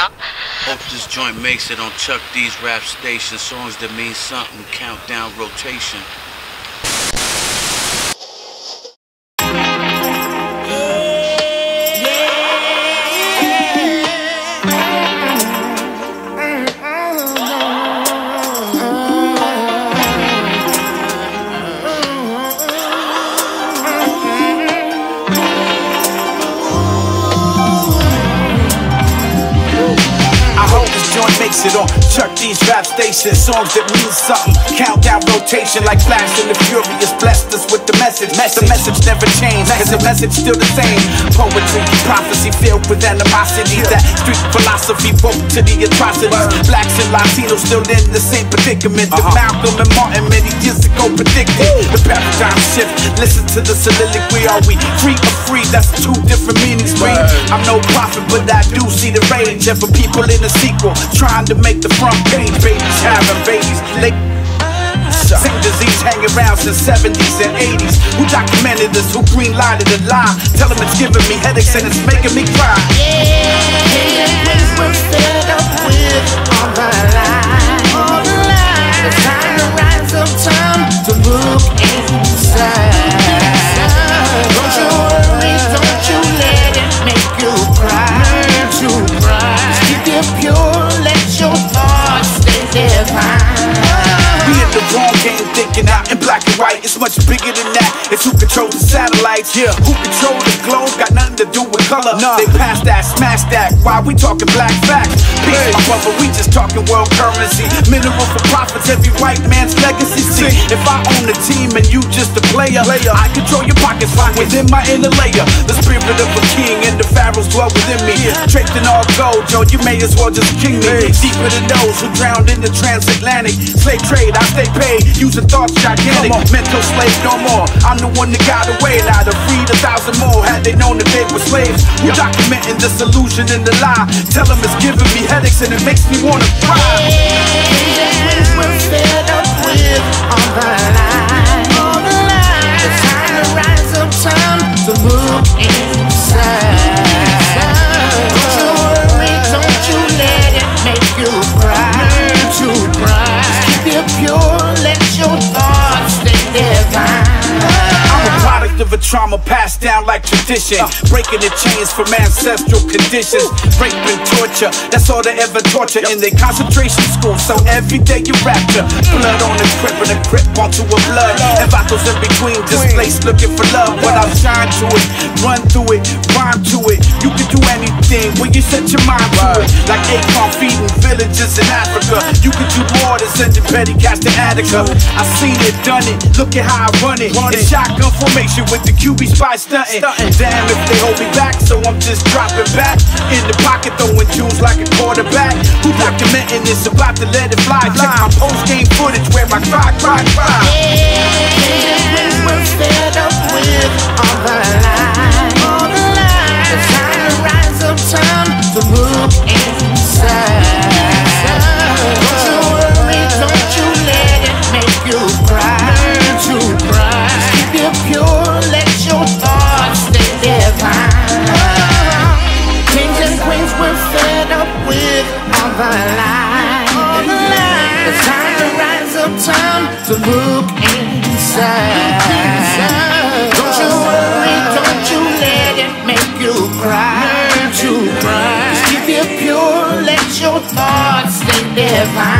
Hope this joint makes it on Chuck D's rap station. Songs that mean something, countdown rotation. Makes it on Chuck D's rap station. Songs that mean something, countdown rotation like Flash and the Furious blessed us with the message. The message never changed, cause the message still the same. Poetry, prophecy filled with animosity. That street philosophy woke to the atrocities. Blacks and Latinos still in the same predicament that Malcolm and Martin many years ago predicted. The paradigm shift, listen to the soliloquy. Are we free or free? That's two different meanings. I'm no prophet, but I do see the rage. And for people in the sequel trying to make the front page, babies having babies. Same disease hanging around since 70s and 80s. Who documented this? Who green-lighted the lie? Tell them it's giving me headaches and it's making me cry. We're fed up with all the lies. It's time to rise up, time to look inside. Don't you worry, don't you let it make you cry. Just keep it pure, let your thoughts stay divine. We in the wrong game, thinking out in black and white. It's much bigger than that. It's who controls the satellites. Who control the globe? Got nothing to do with color. They pass that, smash that. Why we talking black facts? Peace, my brother, we just talking world currency. Mineral for profits, every white man's legacy. See, if I own the team and you just a player, I control your pockets within my inner layer. The spirit of a king and the pharaohs dwell within me. Draped in all gold, Joe, you may as well just king me. Deeper than those who drowned in the transatlantic. Slave trade, I stay paid, using thoughts gigantic. Mental slave no more, I'm the one that got away. Now to freed 1,000 more, had they known that they were slaves. Who documenting this illusion and the lie? Tell them it's giving me headaches and it makes me wanna cry. We're fed up with all the lies. It's time to rise up, time to look inside. Don't you worry, don't you let it make you cry. Just keep it pure, let your thoughts stay divine. I'm a product of a trauma passed down like tradition. Breaking the chains from ancestral conditions. Rape and torture, that's all they ever torture in their concentration schools. So every day you rapture. Blood on the grip and a grip onto a blood. And battles in between, displaced looking for love. But I'll shine to it, run through it, rhyme to it. You can do anything when you set your mind to it. Like Akon feeding villages in Africa. You can do more than sending petty cash to Attica. I seen it, done it, look at how I run it. It's shotgun formation with the QB spy stunting. Damn if they hold me back, so I'm just dropping back. In the pocket throwing jewels like a quarterback. Who documenting this, about to let it fly. Check my post-game footage where I cry. We're fed up with all the lies. It's time to rise up, time to look inside. Don't you worry, don't you let it make you cry. Just keep it pure, let your thoughts stay divine. Kings and queens, we're fed up with all the lies. It's time to rise up, time to look inside. Don't you worry, don't you let it make you cry. Just keep it pure, let your thoughts stay divine.